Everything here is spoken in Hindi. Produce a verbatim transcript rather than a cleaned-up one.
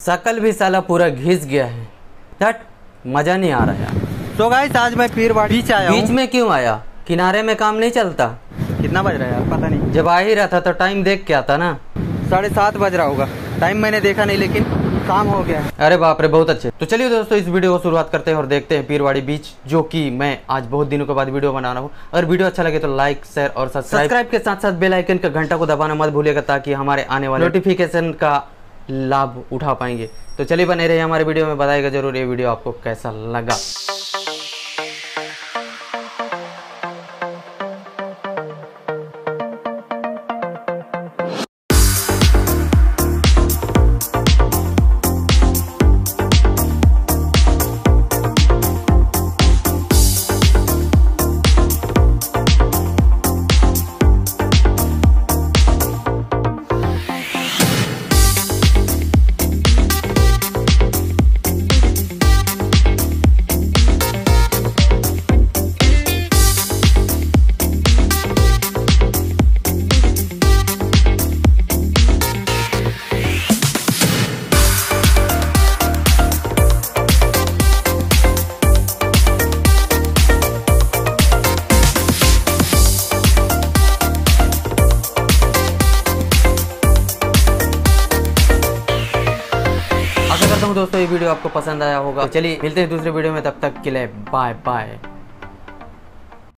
शकल भी साला पूरा घिस गया है। हट, मजा नहीं आ रहा यार। तो गाइस आज मैं पीरवाड़ी बीच आया हूँ। बीच में क्यों आया? किनारे में काम नहीं चलता? कितना बज रहा है यार पता नहीं। जब आ ही रहा था तो टाइम देख के आता ना। साढ़े सात बज रहा होगा। टाइम मैंने देखा नहीं लेकिन काम हो गया है। अरे बाप रे, बहुत अच्छे। तो चलिए दोस्तों इस वीडियो को शुरुआत करते हैं और देखते हैं पीरवाड़ी बीच, जो कि मैं आज बहुत दिनों के बाद वीडियो बना रहा हूँ। अगर वीडियो अच्छा लगे तो लाइक शेयर और सब्सक्राइब के साथ साथ बेल आइकन का घंटा को दबाना मत भूलिएगा, ताकि हमारे आने वाले नोटिफिकेशन का लाभ उठा पाएंगे। तो चलिए बने रहिए हमारे वीडियो में, बताइएगा जरूर ये वीडियो आपको कैसा लगा। आशा करता हूँ दोस्तों ये वीडियो आपको पसंद आया होगा। तो चलिए मिलते हैं दूसरे वीडियो में, तब तक के लिए बाय बाय।